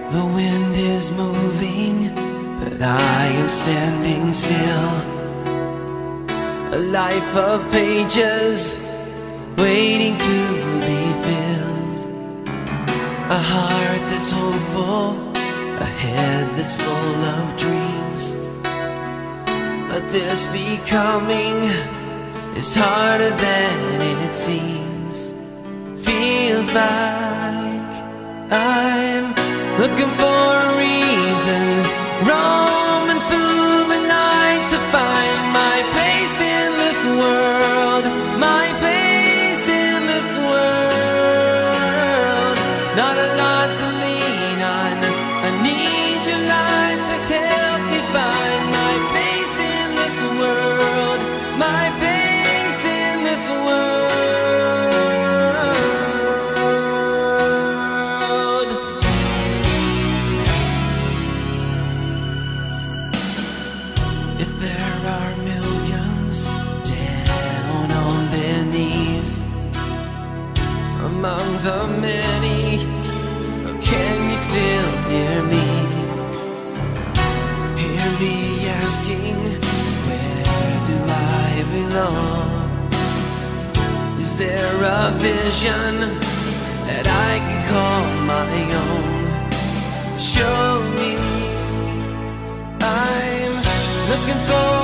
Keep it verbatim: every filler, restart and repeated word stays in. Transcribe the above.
The wind is moving, but I am standing still. A life of pages waiting to be filled. A heart that's hopeful, a head that's full of dreams. But this becoming is harder than it seems. Feels like I'm looking for a reason, roaming through the night to find my place in this world, my place in this world. Not a lot to lean on, I need your light to help me find my place in this world, my place in this world. If there are millions down on their knees among the many, can you still hear me? Hear me asking, where do I belong? Is there a vision that I can call my own? Show me. I'm looking for